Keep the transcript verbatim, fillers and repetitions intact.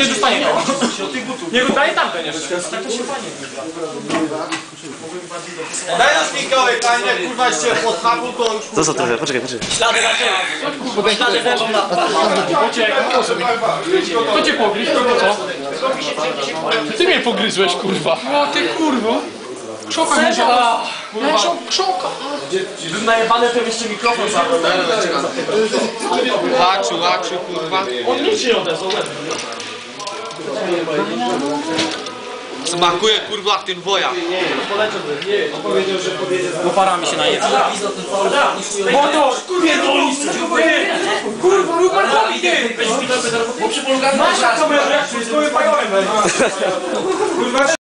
nie dostanie. Nie daj tamten jeszcze. Daj nas Mikołaj, panie, kurwa się pod chabu, to już... Co, co trochę, poczekaj, poczekaj. Ślady na ciebie. Ślady leżą na... Kto cię pogryzł? Kogo co? Ty mnie pogryzłeś, kurwa. O ty kurwo. Krzoka nie działa. Krzoka. Gdybym najebany, to jeszcze mikrofon zabrał. Łaczu, łaczu, kurwa. On nic się odezwał. Smakuje, kurwa, w tym wojach. Bo parami się najedzie. Motor! Pierdolisz! Kurwa, rób parami, ty! Masz kamerę, jak się z